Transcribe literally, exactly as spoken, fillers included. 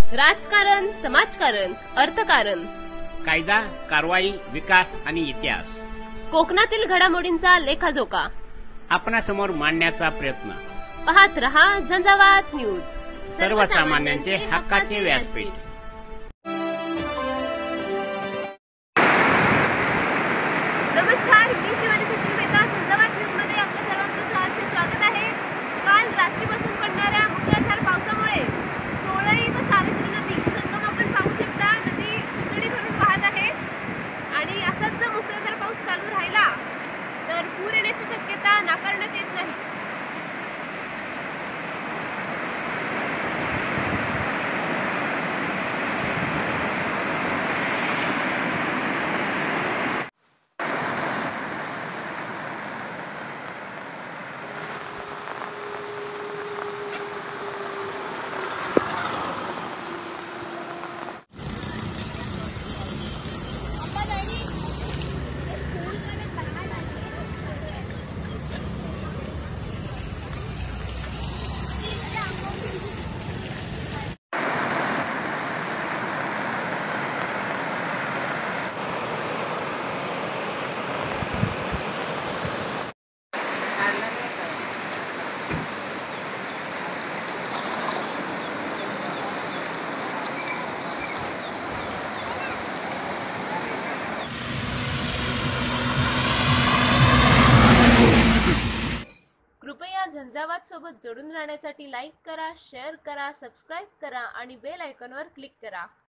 राजकारण, समाजकारण, अर्थकारण, कायदा, कारवाई, विकास आणि इतिहास, कोकणातील घडामोडींचा लेखाजोखा आपणासमोर मांडण्याचा प्रयत्न. पाहत रहा झंझावात न्यूज, सर्वसामान्यांचे हक्काचे व्यासपीठ. नमस्कार, मी शिवानी सचिन मेहता. झंझावात न्यूज मध्ये आपल्या सर्वांचं सहर्ष स्वागत आहे. काल रात्रीपासून पडणाऱ्या मुसळधार पावसामुळे चोळई व सावित्री नदी संगम आपण पाहू शकता. नदी दुथडी भरून वाहत आहे आणि असाच जर मुसळधार पाऊस चालू राहिला तर पूर येण्याची शक्यता नाकारण्यात येत नाही. कृपया झंझावात सोबत जोडून राहण्यासाठी लाईक करा, शेअर करा, सबस्क्राईब करा आणि बेल आयकॉनवर क्लिक करा.